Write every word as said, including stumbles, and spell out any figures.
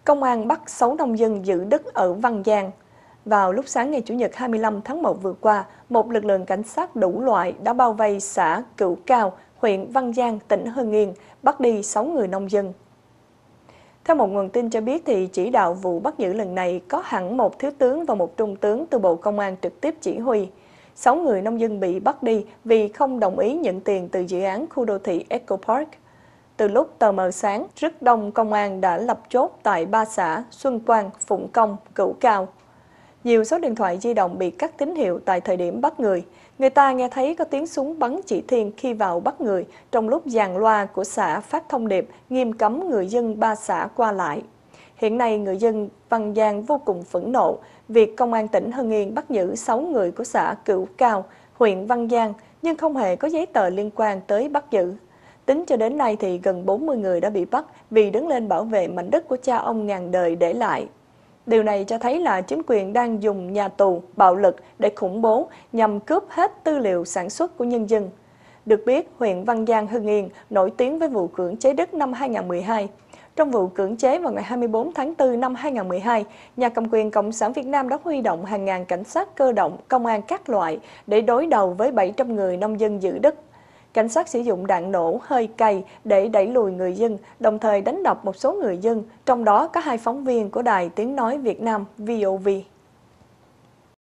Công an bắt sáu nông dân giữ đất ở Văn Giang. Vào lúc sáng ngày Chủ nhật hai mươi lăm tháng một vừa qua, một lực lượng cảnh sát đủ loại đã bao vây xã Cửu Cao, huyện Văn Giang, tỉnh Hưng Yên, bắt đi sáu người nông dân. Theo một nguồn tin cho biết, thì chỉ đạo vụ bắt giữ lần này có hẳn một thiếu tướng và một trung tướng từ Bộ Công an trực tiếp chỉ huy. Sáu người nông dân bị bắt đi vì không đồng ý nhận tiền từ dự án khu đô thị Eco Park. Từ lúc tờ mờ sáng, rất đông công an đã lập chốt tại ba xã Xuân Quang, Phụng Công, Cửu Cao. Nhiều số điện thoại di động bị cắt tín hiệu tại thời điểm bắt người. Người ta nghe thấy có tiếng súng bắn chỉ thiên khi vào bắt người, trong lúc dàn loa của xã phát thông điệp nghiêm cấm người dân ba xã qua lại. Hiện nay, người dân Văn Giang vô cùng phẫn nộ việc Công an tỉnh Hưng Yên bắt giữ sáu người của xã Cửu Cao, huyện Văn Giang, nhưng không hề có giấy tờ liên quan tới bắt giữ. Tính cho đến nay thì gần bốn mươi người đã bị bắt vì đứng lên bảo vệ mảnh đất của cha ông ngàn đời để lại. Điều này cho thấy là chính quyền đang dùng nhà tù, bạo lực để khủng bố nhằm cướp hết tư liệu sản xuất của nhân dân. Được biết, huyện Văn Giang, Hưng Yên nổi tiếng với vụ cưỡng chế đất năm hai nghìn không trăm mười hai. Trong vụ cưỡng chế vào ngày hai mươi tư tháng tư năm hai nghìn không trăm mười hai, nhà cầm quyền Cộng sản Việt Nam đã huy động hàng ngàn cảnh sát cơ động, công an các loại để đối đầu với bảy trăm người nông dân giữ đất. Cảnh sát sử dụng đạn nổ, hơi cay để đẩy lùi người dân, đồng thời đánh đập một số người dân, trong đó có hai phóng viên của Đài Tiếng Nói Việt Nam V O V.